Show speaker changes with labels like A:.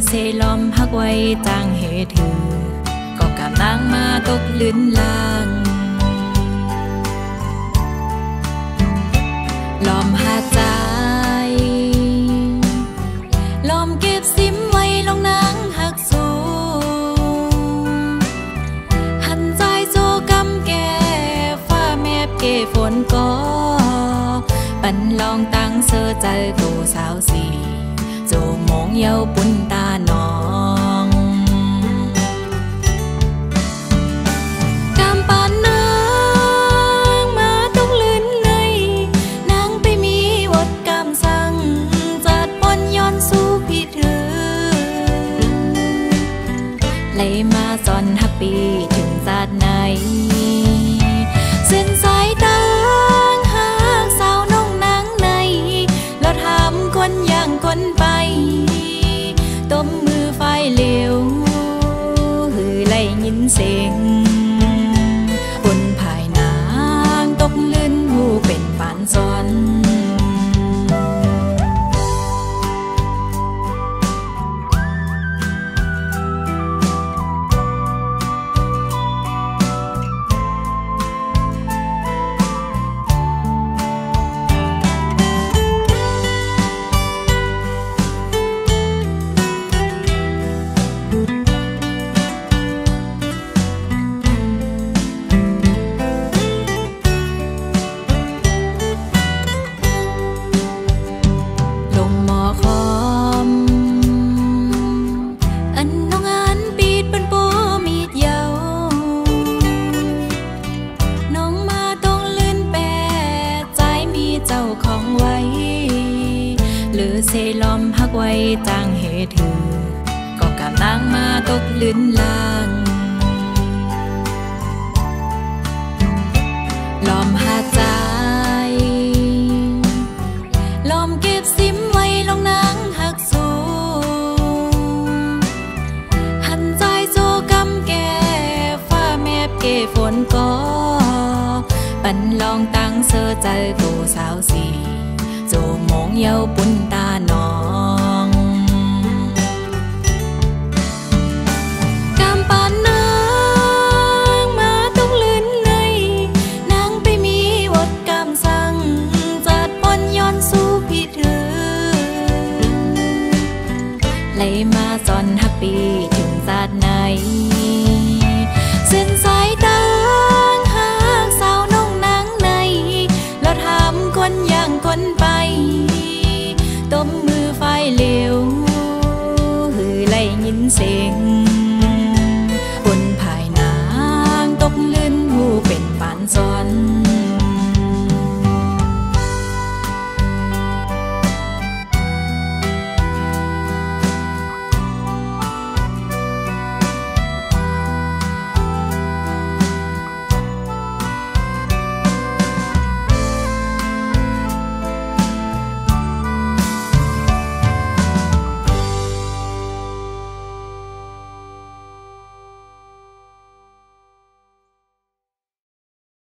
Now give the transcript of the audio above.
A: เซลอมฮักไว้จางเหตุถือก็กำลังมาตกลื่นลางลอมหาใจลอมเก็บซิมไว้ลงนางหักสูหันใจโจกำแก่ฟ้าแมบเก็ฝนก็ปันลองตั้งเสื้อใจโตสาวสีโจมองเยาปุ่นตาน้องกำปานนางมาต้องลื่นในนางไปมีวดกำสั่งจัดปนย้อนสู้พี่เธอไหลมาจอนฮักปีถึงจัดไหนเส้นสายตางหากสาวน้องนางในเราทำคนอย่างคนไปต้มมือไฟเหลวหือไล่ยินเสียงบนภายนางตกลื่นหูเป็นปานซ้อนเซลอมฮักไว้จางเหตุถือก็กำลังมาตกลื่นลางลอมหาใจลอมเก็บซิมไว้ลงนางหักสูหันใจโจกำแก่ฟ้าแมบเก็ฝนก็ปันลองตั้งเสื้อใจโตสาวสีโจมองเยาปุ่นตาน้องกำปานนางมาต้องลื่นในนางไปมีวดกำสั่งจัดปนย้อนสู้พี่เธอไหลมาจอนฮักปีถึงจัดไหนเส้นสายตางหากสาวน้องนางในเราทำคนอย่างคนไป